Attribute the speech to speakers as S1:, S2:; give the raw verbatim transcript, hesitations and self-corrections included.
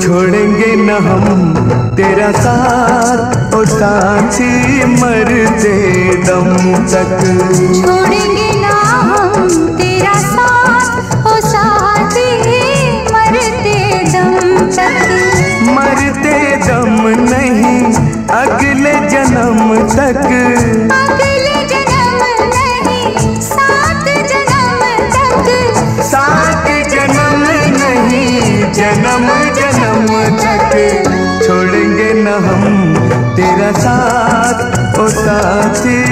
S1: छोड़ेंगे न हम तेरा साथ ओ साथी, मरते दम तक।
S2: छोड़ेंगे ना हम तेरा साथ ओ साथी, मरते दम तक।
S1: मरते दम नहीं अगले जन्म तक,
S2: अगले जन्म नहीं सात जन्म तक,
S1: सात जन्म नहीं जन्म जन्म तक। छोड़ेंगे न हम तेरा साथ ओ साथी,